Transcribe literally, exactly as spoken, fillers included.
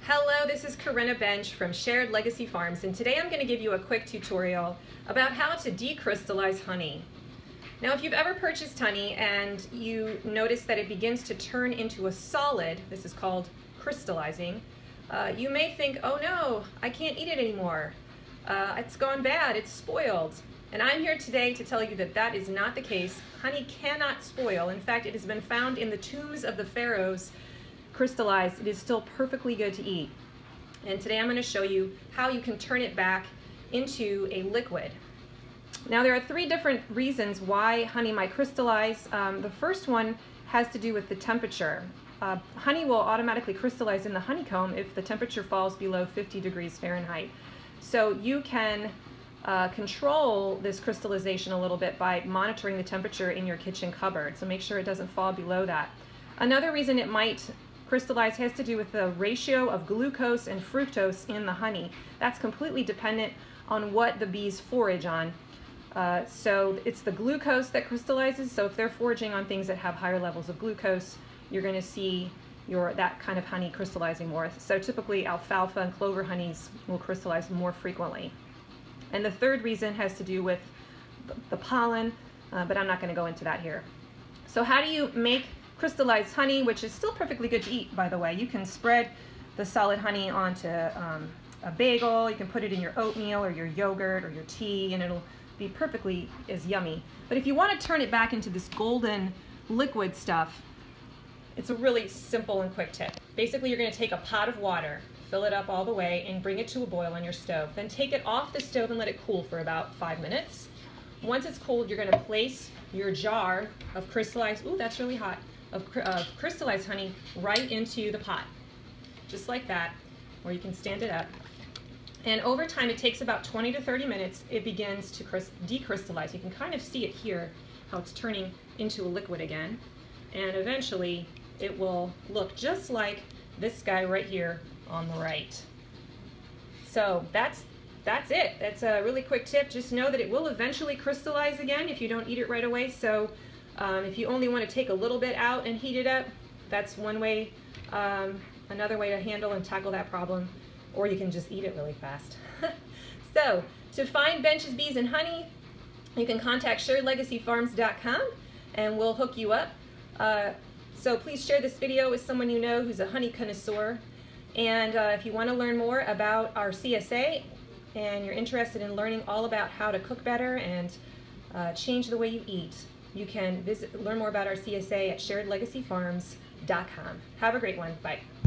Hello, this is Corinna Bench from Shared Legacy Farms, and today I'm going to give you a quick tutorial about how to decrystallize honey. Now, if you've ever purchased honey and you notice that it begins to turn into a solid, this is called crystallizing, uh, you may think, oh no, I can't eat it anymore. Uh, it's gone bad, it's spoiled. And I'm here today to tell you that that is not the case. Honey cannot spoil. In fact, it has been found in the tombs of the pharaohs crystallized. It is still perfectly good to eat. And today I'm going to show you how you can turn it back into a liquid. Now, there are three different reasons why honey might crystallize. Um, the first one has to do with the temperature. Uh, honey will automatically crystallize in the honeycomb if the temperature falls below fifty degrees Fahrenheit. So you can uh, control this crystallization a little bit by monitoring the temperature in your kitchen cupboard. So make sure it doesn't fall below that. Another reason it might crystallize has to do with the ratio of glucose and fructose in the honey. That's completely dependent on what the bees forage on. Uh, so it's the glucose that crystallizes. So if they're foraging on things that have higher levels of glucose, you're going to see your that kind of honey crystallizing more. So typically alfalfa and clover honeys will crystallize more frequently. And the third reason has to do with the, the pollen, uh, but I'm not going to go into that here. So how do you make crystallized honey, which is still perfectly good to eat, by the way? You can spread the solid honey onto um, a bagel, you can put it in your oatmeal or your yogurt or your tea, and it'll be perfectly as yummy. But if you want to turn it back into this golden liquid stuff, it's a really simple and quick tip. Basically, you're going to take a pot of water, fill it up all the way, and bring it to a boil on your stove. Then take it off the stove and let it cool for about five minutes. Once it's cooled, you're going to place your jar of crystallized, ooh, that's really hot, of, of crystallized honey right into the pot, just like that, where you can stand it up. And over time, it takes about twenty to thirty minutes, it begins to decrystallize. You can kind of see it here, how it's turning into a liquid again. And eventually, it will look just like this guy right here on the right. So that's That's it. That's a really quick tip. Just know that it will eventually crystallize again if you don't eat it right away. So um, if you only want to take a little bit out and heat it up, that's one way, um, another way to handle and tackle that problem. Or you can just eat it really fast. So to find Bench's Bees and Honey, you can contact shared legacy farms dot com and we'll hook you up. Uh, so please share this video with someone you know who's a honey connoisseur. And uh, if you want to learn more about our C S A, and you're interested in learning all about how to cook better and uh, change the way you eat, you can visit, learn more about our C S A at shared legacy farms dot com. Have a great one. Bye.